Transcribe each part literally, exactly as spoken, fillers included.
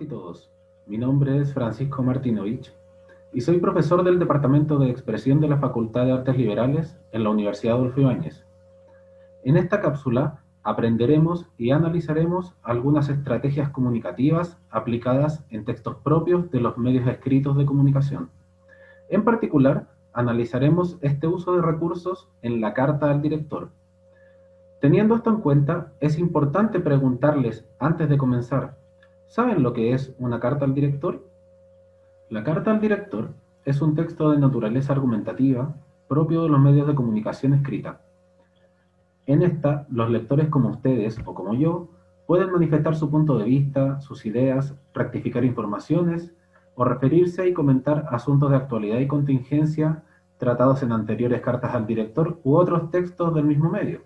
todos, mi nombre es Francisco Martinovich y soy profesor del Departamento de Expresión de la Facultad de Artes Liberales en la Universidad Adolfo Ibáñez. En esta cápsula aprenderemos y analizaremos algunas estrategias comunicativas aplicadas en textos propios de los medios escritos de comunicación. En particular, analizaremos este uso de recursos en la carta al director. Teniendo esto en cuenta, es importante preguntarles antes de comenzar, ¿saben lo que es una carta al director? La carta al director es un texto de naturaleza argumentativa propio de los medios de comunicación escrita. En esta, los lectores como ustedes o como yo pueden manifestar su punto de vista, sus ideas, rectificar informaciones o referirse y comentar asuntos de actualidad y contingencia tratados en anteriores cartas al director u otros textos del mismo medio.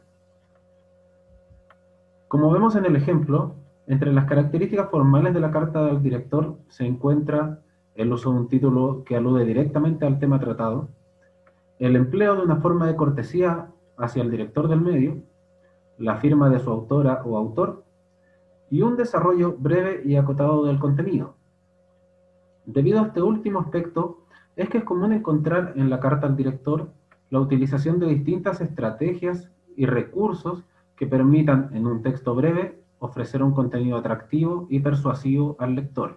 Como vemos en el ejemplo, entre las características formales de la carta del director se encuentra el uso de un título que alude directamente al tema tratado, el empleo de una forma de cortesía hacia el director del medio, la firma de su autora o autor, y un desarrollo breve y acotado del contenido. Debido a este último aspecto, es que es común encontrar en la carta al director la utilización de distintas estrategias y recursos que permitan, en un texto breve, ofrecer un contenido atractivo y persuasivo al lector.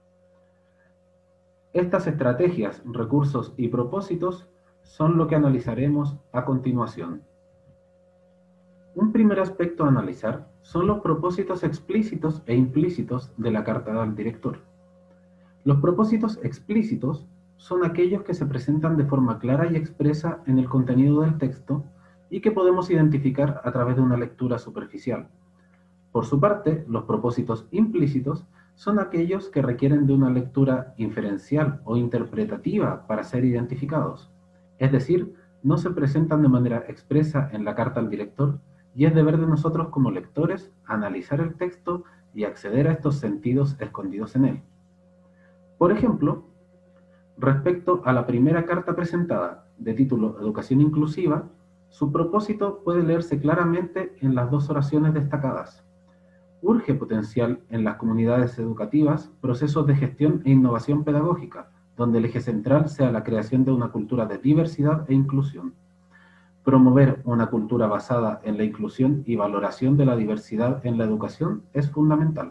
Estas estrategias, recursos y propósitos son lo que analizaremos a continuación. Un primer aspecto a analizar son los propósitos explícitos e implícitos de la carta al director. Los propósitos explícitos son aquellos que se presentan de forma clara y expresa en el contenido del texto y que podemos identificar a través de una lectura superficial. Por su parte, los propósitos implícitos son aquellos que requieren de una lectura inferencial o interpretativa para ser identificados. Es decir, no se presentan de manera expresa en la carta al director y es deber de nosotros como lectores analizar el texto y acceder a estos sentidos escondidos en él. Por ejemplo, respecto a la primera carta presentada, de título Educación Inclusiva, su propósito puede leerse claramente en las dos oraciones destacadas. Urge potenciar en las comunidades educativas procesos de gestión e innovación pedagógica, donde el eje central sea la creación de una cultura de diversidad e inclusión. Promover una cultura basada en la inclusión y valoración de la diversidad en la educación es fundamental.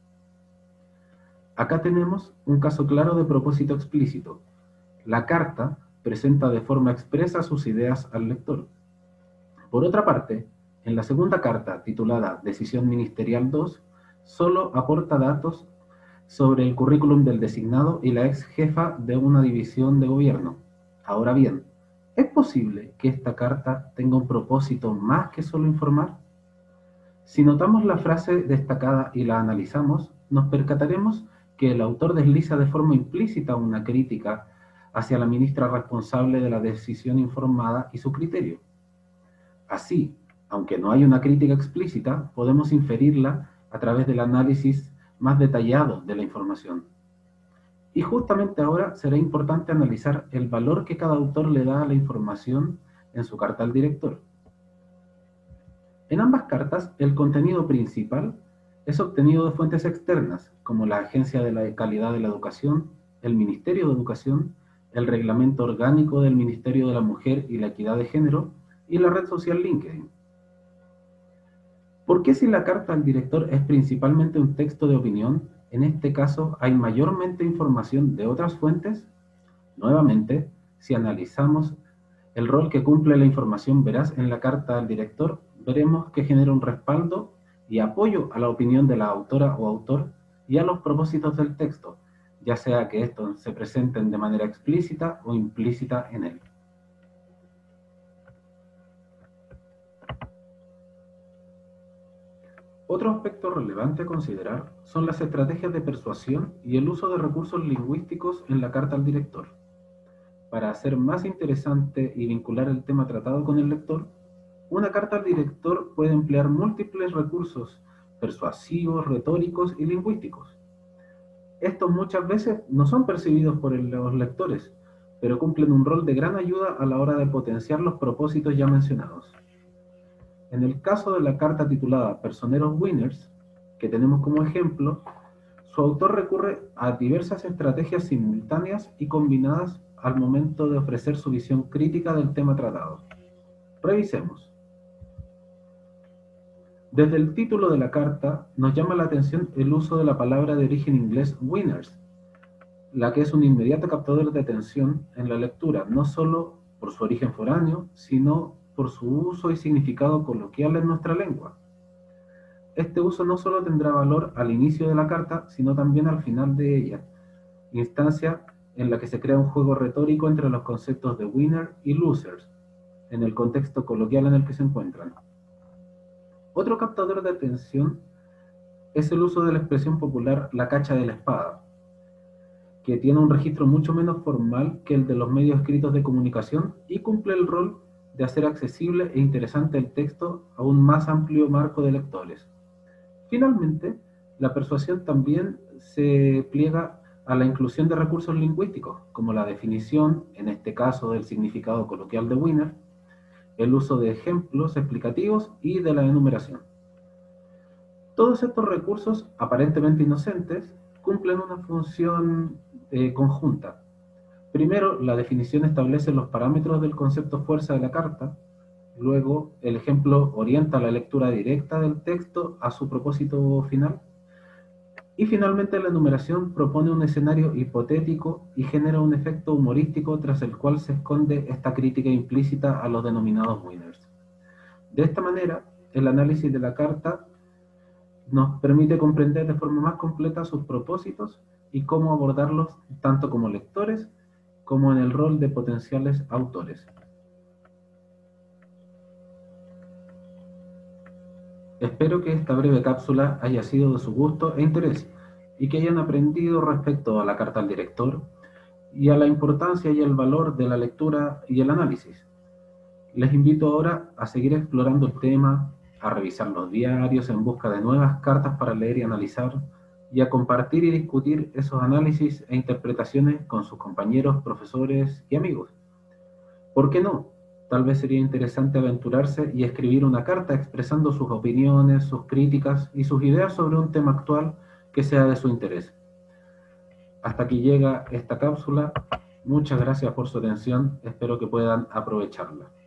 Acá tenemos un caso claro de propósito explícito. La carta presenta de forma expresa sus ideas al lector. Por otra parte, en la segunda carta, titulada Decisión Ministerial dos, solo aporta datos sobre el currículum del designado y la ex jefa de una división de gobierno. Ahora bien, ¿es posible que esta carta tenga un propósito más que solo informar? Si notamos la frase destacada y la analizamos, nos percataremos que el autor desliza de forma implícita una crítica hacia la ministra responsable de la decisión informada y su criterio. Así, aunque no hay una crítica explícita, podemos inferirla a través del análisis más detallado de la información. Y justamente ahora será importante analizar el valor que cada autor le da a la información en su carta al director. En ambas cartas, el contenido principal es obtenido de fuentes externas, como la Agencia de la Calidad de la Educación, el Ministerio de Educación, el Reglamento Orgánico del Ministerio de la Mujer y la Equidad de Género y la red social LinkedIn. ¿Por qué si la carta al director es principalmente un texto de opinión, en este caso hay mayormente información de otras fuentes? Nuevamente, si analizamos el rol que cumple la información veraz en la carta al director, veremos que genera un respaldo y apoyo a la opinión de la autora o autor y a los propósitos del texto, ya sea que estos se presenten de manera explícita o implícita en él. Otro aspecto relevante a considerar son las estrategias de persuasión y el uso de recursos lingüísticos en la carta al director. Para hacer más interesante y vincular el tema tratado con el lector, una carta al director puede emplear múltiples recursos persuasivos, retóricos y lingüísticos. Estos muchas veces no son percibidos por los lectores, pero cumplen un rol de gran ayuda a la hora de potenciar los propósitos ya mencionados. En el caso de la carta titulada Personeros Winners, que tenemos como ejemplo, Su autor recurre a diversas estrategias simultáneas y combinadas al momento de ofrecer su visión crítica del tema tratado. Revisemos. Desde el título de la carta nos llama la atención el uso de la palabra de origen inglés winners, la que es un inmediato captador de atención en la lectura, no solo por su origen foráneo, sino por su uso y significado coloquial en nuestra lengua. Este uso no solo tendrá valor al inicio de la carta, sino también al final de ella, instancia en la que se crea un juego retórico entre los conceptos de winner y losers, en el contexto coloquial en el que se encuentran. Otro captador de atención es el uso de la expresión popular la cacha de la espada, que tiene un registro mucho menos formal que el de los medios escritos de comunicación y cumple el rol de hacer accesible e interesante el texto a un más amplio marco de lectores. Finalmente, la persuasión también se pliega a la inclusión de recursos lingüísticos, como la definición, en este caso del significado coloquial de winner, el uso de ejemplos explicativos y de la enumeración. Todos estos recursos, aparentemente inocentes, cumplen una función eh, conjunta. Primero, la definición establece los parámetros del concepto fuerza de la carta. Luego, el ejemplo orienta la lectura directa del texto a su propósito final. Y finalmente, la enumeración propone un escenario hipotético y genera un efecto humorístico tras el cual se esconde esta crítica implícita a los denominados winners. De esta manera, el análisis de la carta nos permite comprender de forma más completa sus propósitos y cómo abordarlos tanto como lectores como en el rol de potenciales autores. Espero que esta breve cápsula haya sido de su gusto e interés y que hayan aprendido respecto a la carta al director y a la importancia y el valor de la lectura y el análisis. Les invito ahora a seguir explorando el tema, a revisar los diarios en busca de nuevas cartas para leer y analizar, y a compartir y discutir esos análisis e interpretaciones con sus compañeros, profesores y amigos. ¿Por qué no? Tal vez sería interesante aventurarse y escribir una carta expresando sus opiniones, sus críticas y sus ideas sobre un tema actual que sea de su interés. Hasta aquí llega esta cápsula. Muchas gracias por su atención. Espero que puedan aprovecharla.